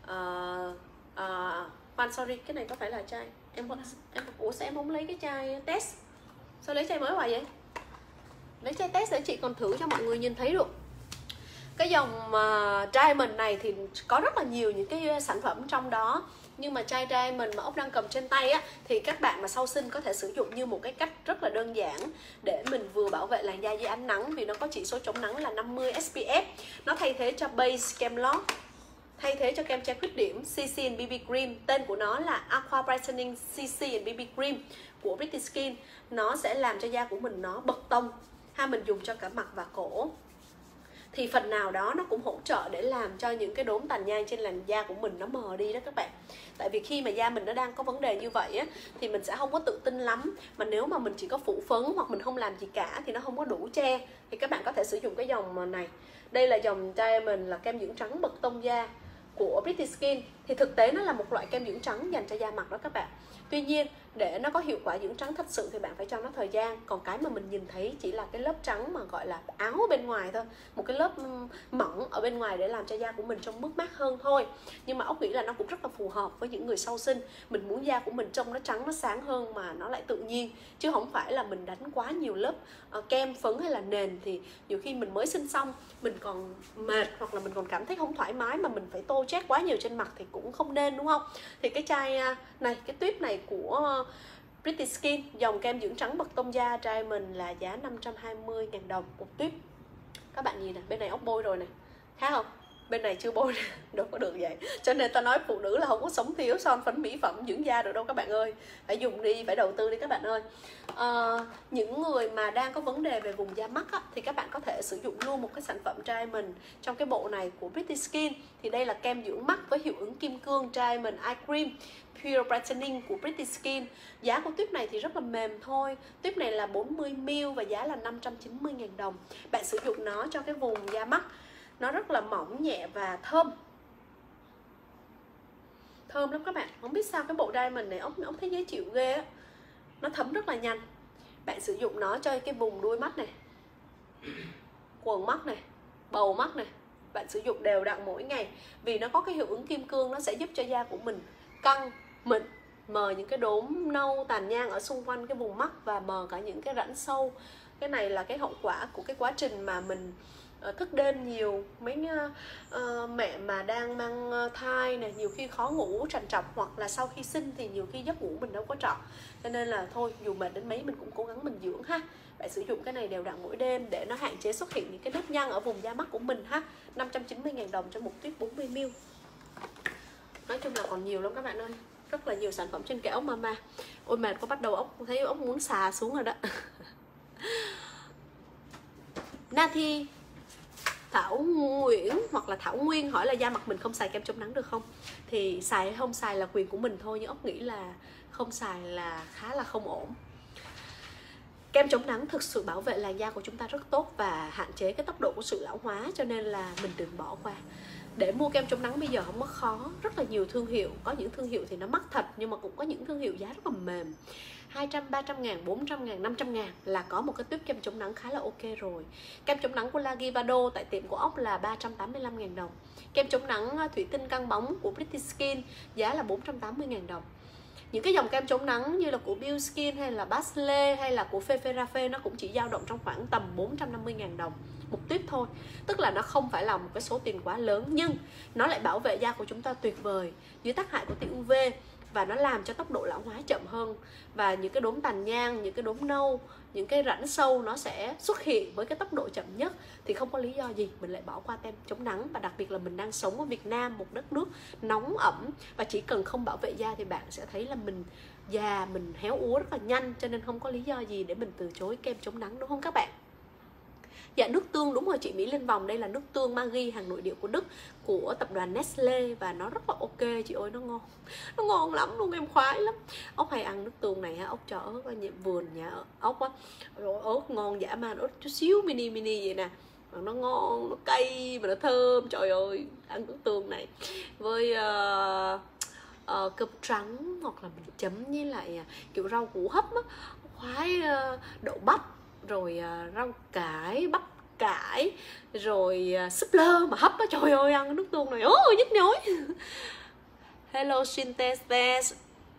Sorry, cái này có phải là chai ủa sao em không lấy cái chai test? Sao lấy chai mới hoài vậy? Lấy chai test để chị còn thử cho mọi người nhìn thấy được. Cái dòng Diamond này thì có rất là nhiều những cái sản phẩm trong đó. Nhưng mà chai Diamond mà Ốc đang cầm trên tay á, thì các bạn mà sau sinh có thể sử dụng như một cái cách rất là đơn giản để mình vừa bảo vệ làn da dưới ánh nắng, vì nó có chỉ số chống nắng là 50 SPF. Nó thay thế cho base kem lót, thay thế cho kem che khuyết điểm CC and BB Cream. Tên của nó là Aqua Brightening CC and BB Cream của Pretty Skin. Nó sẽ làm cho da của mình nó bật tông ha, mình dùng cho cả mặt và cổ. Thì phần nào đó nó cũng hỗ trợ để làm cho những cái đốm tàn nhang trên làn da của mình nó mờ đi đó các bạn. Tại vì khi mà da mình nó đang có vấn đề như vậy á, thì mình sẽ không có tự tin lắm. Mà nếu mà mình chỉ có phủ phấn hoặc mình không làm gì cả thì nó không có đủ che. Thì các bạn có thể sử dụng cái dòng này. Đây là dòng Diamond, là kem dưỡng trắng bật tông da của Pretty Skin thì thực tế nó là một loại kem dưỡng trắng dành cho da mặt đó các bạn. Tuy nhiên để nó có hiệu quả dưỡng trắng thật sự thì bạn phải cho nó thời gian. Còn cái mà mình nhìn thấy chỉ là cái lớp trắng mà gọi là áo ở bên ngoài thôi, một cái lớp mỏng ở bên ngoài để làm cho da của mình trông mướt mát hơn thôi. Nhưng mà Ốc nghĩ là nó cũng rất là phù hợp với những người sau sinh. Mình muốn da của mình trông nó trắng, nó sáng hơn mà nó lại tự nhiên, chứ không phải là mình đánh quá nhiều lớp kem, phấn hay là nền. Thì nhiều khi mình mới sinh xong mình còn mệt hoặc là mình còn cảm thấy không thoải mái mà mình phải tô chét quá nhiều trên mặt thì cũng không nên, đúng không? Thì cái chai này, cái tuyếp này của Pretty Skin, dòng kem dưỡng trắng bật tông da trai mình là giá 520.000 đồng một tuyếp. Các bạn nhìn nè, bên này Ốc bôi rồi nè, khác không? Bên này chưa bôi, đâu có được vậy. Cho nên ta nói phụ nữ là không có sống thiếu son phấn mỹ phẩm dưỡng da được đâu các bạn ơi. Phải dùng đi, phải đầu tư đi các bạn ơi. Những người mà đang có vấn đề về vùng da mắt á, thì các bạn có thể sử dụng luôn một cái sản phẩm Diamond trong cái bộ này của Pretty Skin. Thì đây là kem dưỡng mắt với hiệu ứng kim cương Diamond Eye Cream Pure Brightening của Pretty Skin. Giá của tuyếp này thì rất là mềm thôi. Tuyếp này là 40ml và giá là 590.000 đồng. Bạn sử dụng nó cho cái vùng da mắt, nó rất là mỏng, nhẹ và thơm. Thơm lắm các bạn. Không biết sao cái bộ Diamond này ông thấy dễ chịu ghê á. Nó thấm rất là nhanh. Bạn sử dụng nó cho cái vùng đuôi mắt này, quầng mắt này, bầu mắt này. Bạn sử dụng đều đặn mỗi ngày. Vì nó có cái hiệu ứng kim cương, nó sẽ giúp cho da của mình căng, mịn, mờ những cái đốm nâu, tàn nhang ở xung quanh cái vùng mắt và mờ cả những cái rãnh sâu. Cái này là cái hậu quả của cái quá trình mà mình thức đêm nhiều. Mấy mẹ mà đang mang thai này nhiều khi khó ngủ trằn trọc, hoặc là sau khi sinh thì nhiều khi giấc ngủ mình đâu có trọn. Cho nên là thôi, dù mệt đến mấy mình cũng cố gắng mình dưỡng ha. Bạn sử dụng cái này đều đặn mỗi đêm để nó hạn chế xuất hiện những cái nếp nhăn ở vùng da mắt của mình ha. 590.000 đồng cho một tuyếp 40ml. Nói chung là còn nhiều lắm các bạn ơi. Rất là nhiều sản phẩm trên kệ Ốc Mama. Ôi mệt, có bắt đầu Ốc thấy Ốc muốn xà xuống rồi đó. Nathi Thảo Nguyễn hoặc là Thảo Nguyên hỏi là da mặt mình không xài kem chống nắng được không? Thì xài hay không xài là quyền của mình thôi, nhưng Ốc nghĩ là không xài là khá là không ổn. Kem chống nắng thực sự bảo vệ làn da của chúng ta rất tốt và hạn chế cái tốc độ của sự lão hóa, cho nên là mình đừng bỏ qua. Để mua kem chống nắng bây giờ không có khó, rất là nhiều thương hiệu. Có những thương hiệu thì nó mắc thật, nhưng mà cũng có những thương hiệu giá rất là mềm, 200, 300 ngàn, 400 ngàn, 500 ngàn là có một cái tuyếp kem chống nắng khá là ok rồi. Kem chống nắng của La Givado tại tiệm của Ốc là 385.000 đồng. Kem chống nắng thủy tinh căng bóng của Pretty Skin giá là 480.000 đồng. Những cái dòng kem chống nắng như là của Bill Skin hay là Basle hay là của Feferafe nó cũng chỉ dao động trong khoảng tầm 450.000 đồng một tuyếp thôi. Tức là nó không phải là một cái số tiền quá lớn, nhưng nó lại bảo vệ da của chúng ta tuyệt vời dưới tác hại của tia UV, và nó làm cho tốc độ lão hóa chậm hơn. Và những cái đốm tàn nhang, những cái đốm nâu, những cái rãnh sâu nó sẽ xuất hiện với cái tốc độ chậm nhất. Thì không có lý do gì mình lại bỏ qua tem chống nắng. Và đặc biệt là mình đang sống ở Việt Nam, một đất nước nóng ẩm, và chỉ cần không bảo vệ da thì bạn sẽ thấy là mình da mình héo úa rất là nhanh. Cho nên không có lý do gì để mình từ chối kem chống nắng, đúng không các bạn? Dạ, nước tương, đúng rồi chị Mỹ Linh Vòng, đây là nước tương Maggi hàng nội địa của Đức, của tập đoàn Nestle, và nó rất là ok chị ơi, nó ngon lắm luôn, em khoái lắm. Ốc hay ăn nước tương này ha, Ốc cho ớt ở vườn nhà Ốc á, ớt ngon dã man, ớt chút xíu mini vậy nè, nó ngon, nó cay mà nó thơm, trời ơi, ăn nước tương này với cơm trắng, hoặc là mình chấm với lại kiểu rau củ hấp á, khoái đậu bắp, rồi rau cải, bắp cải, rồi súp lơ mà hấp á, trời ơi, ăn nước tương này ôi nhức nhối. Hello Synthesis,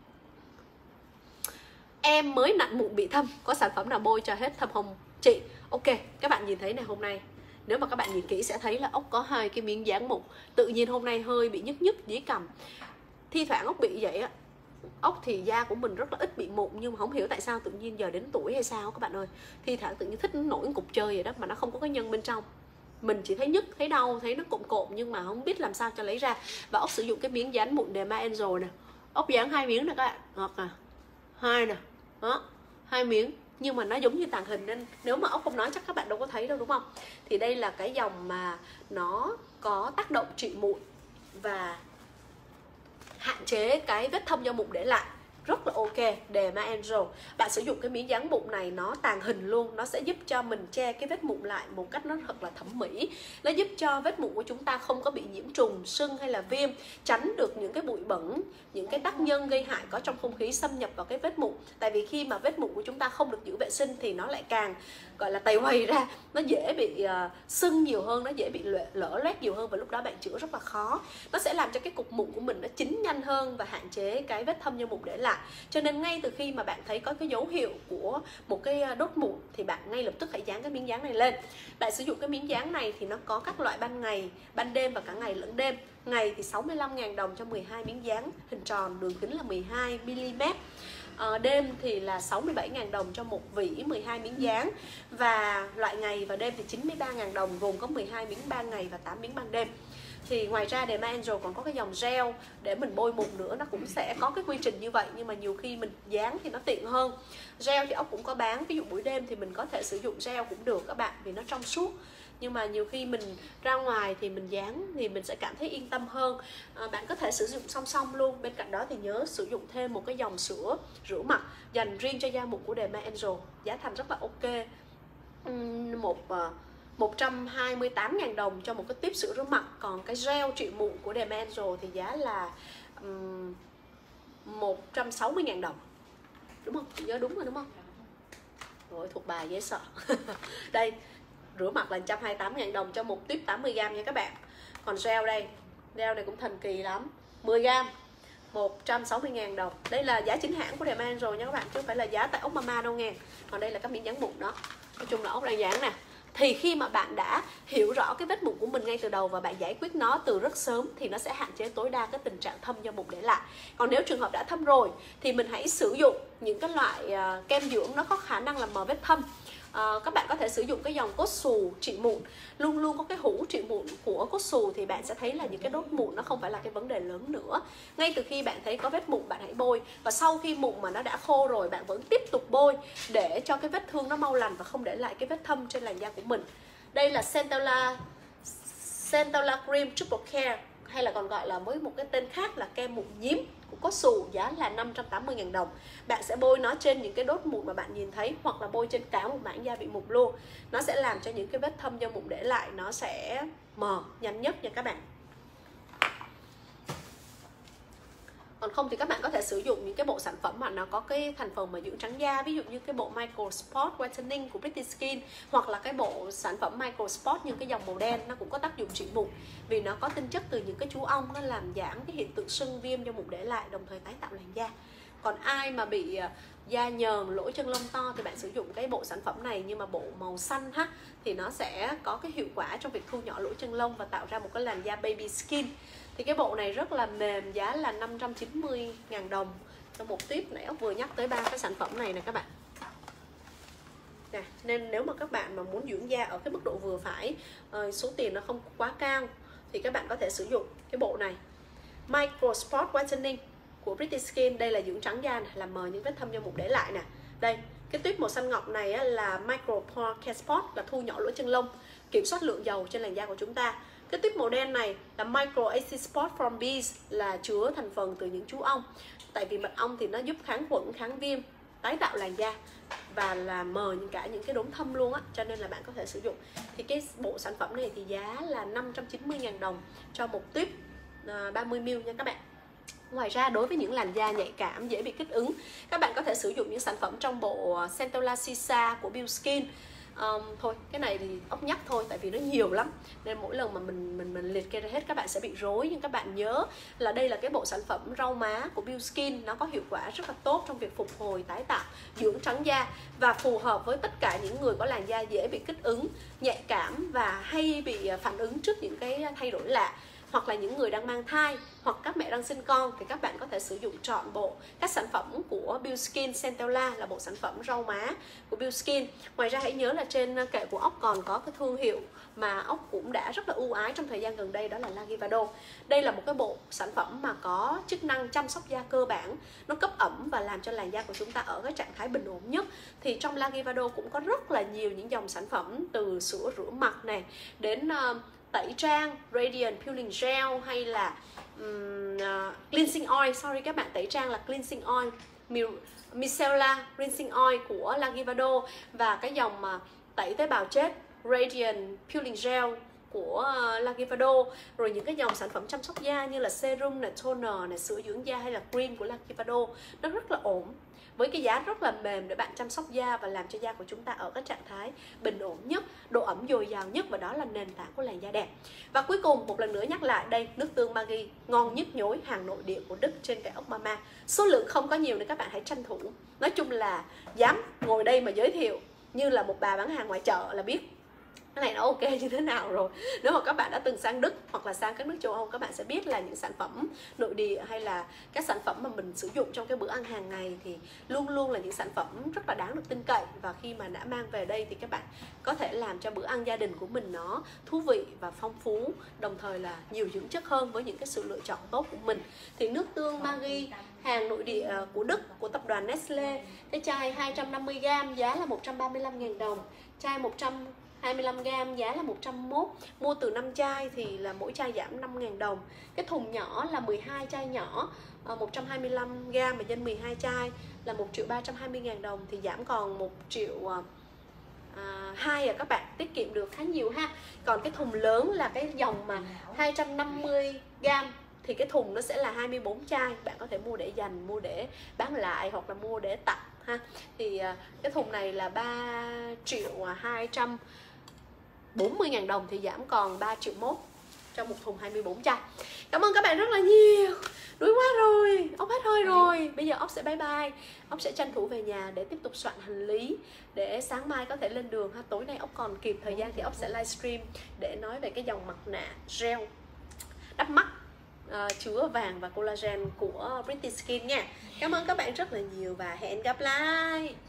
em mới nặn mụn bị thâm, có sản phẩm nào bôi cho hết thâm không chị? Ok, các bạn nhìn thấy này, hôm nay nếu mà các bạn nhìn kỹ sẽ thấy là Ốc có hai cái miếng dán mụn. Tự nhiên hôm nay hơi bị nhức dưới cằm. Thi thoảng Ốc bị vậy á. Ốc thì da của mình rất là ít bị mụn, nhưng mà không hiểu tại sao tự nhiên giờ đến tuổi hay sao các bạn ơi, thi thoảng tự nhiên thích nổi cục chơi vậy đó, mà nó không có cái nhân bên trong. Mình chỉ thấy nhức, thấy đau, thấy nó cộm nhưng mà không biết làm sao cho lấy ra. Và Ốc sử dụng cái miếng dán mụn Derma Angel nè. Ốc dán 2 miếng nè các bạn, hoặc là 2 nè, đó, 2 miếng, nhưng mà nó giống như tàng hình nên nếu mà Ốc không nói chắc các bạn đâu có thấy đâu, đúng không? Thì đây là cái dòng mà nó có tác động trị mụn và hạn chế cái vết thâm do mụn để lại. rất là ok. Derma Angel, bạn sử dụng cái miếng dán mụn này nó tàng hình luôn, nó sẽ giúp cho mình che cái vết mụn lại một cách nó thật là thẩm mỹ. Nó giúp cho vết mụn của chúng ta không có bị nhiễm trùng, sưng hay là viêm, tránh được những cái bụi bẩn, những cái tác nhân gây hại có trong không khí xâm nhập vào cái vết mụn. Tại vì khi mà vết mụn của chúng ta không được giữ vệ sinh thì nó lại càng gọi là tày hoầy ra, nó dễ bị sưng nhiều hơn, nó dễ bị lở loét nhiều hơn, và lúc đó bạn chữa rất là khó. Nó sẽ làm cho cái cục mụn của mình nó chín nhanh hơn và hạn chế cái vết thâm do mụn để lại. Cho nên ngay từ khi mà bạn thấy có cái dấu hiệu của một cái đốt mụn thì bạn ngay lập tức hãy dán cái miếng dán này lên. Bạn sử dụng cái miếng dán này thì nó có các loại ban ngày, ban đêm và cả ngày lẫn đêm. Ngày thì 65.000 đồng cho 12 miếng dán hình tròn, đường kính là 12mm. Đêm thì là 67.000 đồng cho một vỉ 12 miếng dán. Và loại ngày và đêm thì 93.000 đồng, gồm có 12 miếng ban ngày và 8 miếng ban đêm. Thì ngoài ra Derma Angel còn có cái dòng gel để mình bôi mụn nữa, nó cũng sẽ có cái quy trình như vậy, nhưng mà nhiều khi mình dán thì nó tiện hơn. Gel thì ốc cũng có bán, ví dụ buổi đêm thì mình có thể sử dụng gel cũng được các bạn, vì nó trong suốt. Nhưng mà nhiều khi mình ra ngoài thì mình dán thì mình sẽ cảm thấy yên tâm hơn. Bạn có thể sử dụng song song luôn. Bên cạnh đó thì nhớ sử dụng thêm một cái dòng sữa rửa mặt dành riêng cho da mụn của Derma Angel, giá thành rất là ok. 128.000 đồng cho một cái tiếp sữa rửa mặt. Còn cái gel trị mụn của Derma Angel thì giá là 160.000 đồng. Đúng không? Nhớ đúng rồi đúng không? Rồi, thuộc bài dễ sợ. Đây, rửa mặt là 128.000 đồng cho một tiếp 80g nha các bạn. Còn gel đây, gel này cũng thần kỳ lắm, 10g 160.000 đồng. Đây là giá chính hãng của Derma Angel nha các bạn, chứ không phải là giá tại ốc Mama đâu nghe. Còn đây là các miếng dán mụn đó. Nói chung là ốc đang dán nè. Thì khi mà bạn đã hiểu rõ cái vết mụn của mình ngay từ đầu và bạn giải quyết nó từ rất sớm thì nó sẽ hạn chế tối đa cái tình trạng thâm do mụn để lại. Còn nếu trường hợp đã thâm rồi thì mình hãy sử dụng những cái loại kem dưỡng nó có khả năng làm mờ vết thâm. Các bạn có thể sử dụng cái dòng cốt xù trị mụn. Luôn luôn có cái hũ trị mụn của cốt xù thì bạn sẽ thấy là những cái đốt mụn nó không phải là cái vấn đề lớn nữa. Ngay từ khi bạn thấy có vết mụn bạn hãy bôi, và sau khi mụn mà nó đã khô rồi bạn vẫn tiếp tục bôi để cho cái vết thương nó mau lành và không để lại cái vết thâm trên làn da của mình. Đây là Centella Cream Triple Care, hay là còn gọi là với một cái tên khác là kem mụn nhím của cốt xù, giá là 580.000 đồng. Bạn sẽ bôi nó trên những cái đốt mụn mà bạn nhìn thấy, hoặc là bôi trên cả một mảng da bị mụn luôn. Nó sẽ làm cho những cái vết thâm do mụn để lại nó sẽ mờ nhanh nhất nha các bạn. Còn không thì các bạn có thể sử dụng những cái bộ sản phẩm mà nó có cái thành phần mà dưỡng trắng da, ví dụ như cái bộ Micro Spot Whitening của Pretty Skin, hoặc là cái bộ sản phẩm Micro Spot như cái dòng màu đen, nó cũng có tác dụng trị mụn vì nó có tinh chất từ những cái chú ong, nó làm giảm cái hiện tượng sưng viêm do mụn để lại, đồng thời tái tạo làn da. Còn ai mà bị da nhờn, lỗ chân lông to thì bạn sử dụng cái bộ sản phẩm này, nhưng mà bộ màu xanh ha, thì nó sẽ có cái hiệu quả trong việc thu nhỏ lỗ chân lông và tạo ra một cái làn da baby skin. Thì cái bộ này rất là mềm, giá là 590.000 đồng cho một tiếp. Nãy ốc vừa nhắc tới 3 cái sản phẩm này nè các bạn. Nè, nên nếu mà các bạn mà muốn dưỡng da ở cái mức độ vừa phải, số tiền nó không quá cao, thì các bạn có thể sử dụng cái bộ này, Micro Spot Whitening của Pretty Skin. Đây là dưỡng trắng da này, làm mờ những vết thâm do mụn để lại nè. Đây, cái tuyếp màu xanh ngọc này á, là Micro Pore Care Spot, là thu nhỏ lỗ chân lông, kiểm soát lượng dầu trên làn da của chúng ta. Cái tuyếp màu đen này là Micro Acid Spot from Bees, là chứa thành phần từ những chú ong. Tại vì mật ong thì nó giúp kháng khuẩn, kháng viêm, tái tạo làn da và làm mờ cả những cái đốm thâm luôn á, cho nên là bạn có thể sử dụng. Thì cái bộ sản phẩm này thì giá là 590.000 đồng cho một tuyếp 30ml nha các bạn. Ngoài ra đối với những làn da nhạy cảm, dễ bị kích ứng, các bạn có thể sử dụng những sản phẩm trong bộ Centella Sisa của Bill Skin. Thôi cái này thì ốc nhắc thôi, tại vì nó nhiều lắm nên mỗi lần mà mình liệt kê ra hết các bạn sẽ bị rối. Nhưng các bạn nhớ là đây là cái bộ sản phẩm rau má của Bill Skin, nó có hiệu quả rất là tốt trong việc phục hồi, tái tạo, dưỡng trắng da, và phù hợp với tất cả những người có làn da dễ bị kích ứng, nhạy cảm và hay bị phản ứng trước những cái thay đổi lạ, hoặc là những người đang mang thai, hoặc các mẹ đang sinh con, thì các bạn có thể sử dụng trọn bộ các sản phẩm của Bill Skin. Centella là bộ sản phẩm rau má của Bill Skin. Ngoài ra hãy nhớ là trên kệ của ốc còn có cái thương hiệu mà ốc cũng đã rất là ưu ái trong thời gian gần đây, đó là Lagivado. Đây là một cái bộ sản phẩm mà có chức năng chăm sóc da cơ bản, nó cấp ẩm và làm cho làn da của chúng ta ở cái trạng thái bình ổn nhất. Thì trong Lagivado cũng có rất là nhiều những dòng sản phẩm, từ sữa rửa mặt này đến tẩy trang Radiant Peeling Gel, hay là cleansing oil, sorry các bạn, tẩy trang là cleansing oil, Micellar Rinsing Oil của Langivado, và cái dòng mà tẩy tế bào chết Radiant Peeling Gel của Langivado, rồi những cái dòng sản phẩm chăm sóc da như là serum này, toner này, sữa dưỡng da hay là cream của Langivado, nó rất là ổn với cái giá rất là mềm để bạn chăm sóc da và làm cho da của chúng ta ở cái trạng thái bình ổn nhất, độ ẩm dồi dào nhất, và đó là nền tảng của làn da đẹp. Và cuối cùng một lần nữa nhắc lại, đây nước tương Maggi ngon nhức nhối, hàng nội địa của Đức trên cái ốc Mama. Số lượng không có nhiều nên các bạn hãy tranh thủ. Nói chung là dám ngồi đây mà giới thiệu như là một bà bán hàng ngoài chợ là biết cái này nó ok như thế nào rồi. Nếu mà các bạn đã từng sang Đức hoặc là sang các nước châu Âu, các bạn sẽ biết là những sản phẩm nội địa hay là các sản phẩm mà mình sử dụng trong cái bữa ăn hàng ngày thì luôn luôn là những sản phẩm rất là đáng được tin cậy. Và khi mà đã mang về đây thì các bạn có thể làm cho bữa ăn gia đình của mình nó thú vị và phong phú, đồng thời là nhiều dưỡng chất hơn với những cái sự lựa chọn tốt của mình. Thì nước tương Maggi hàng nội địa của Đức, của tập đoàn Nestle, cái chai 250g giá là 135.000 đồng, chai 125g giá là 101. Mua từ 5 chai thì là mỗi chai giảm 5.000 đồng. Cái thùng nhỏ là 12 chai nhỏ 125g mà nhân 12 chai là 1.320.000 đồng, thì giảm còn 1.200.000 các bạn, tiết kiệm được khá nhiều ha. Còn cái thùng lớn là cái dòng mà 250g thì cái thùng nó sẽ là 24 chai, bạn có thể mua để dành, mua để bán lại hoặc là mua để tặng ha. Thì cái thùng này là 3.240.000 đồng thì giảm còn 3.1 triệu trong một thùng 24 chai. Cảm ơn các bạn rất là nhiều. Đuối quá rồi, ốc hết hơi rồi. Bây giờ ốc sẽ bye bye. Ốc sẽ tranh thủ về nhà để tiếp tục soạn hành lý để sáng mai có thể lên đường ha. Tối nay ốc còn kịp thời gian thì ốc sẽ livestream để nói về cái dòng mặt nạ gel đắp mắt chứa vàng và collagen của Pretty Skin nha. Cảm ơn các bạn rất là nhiều và hẹn gặp lại.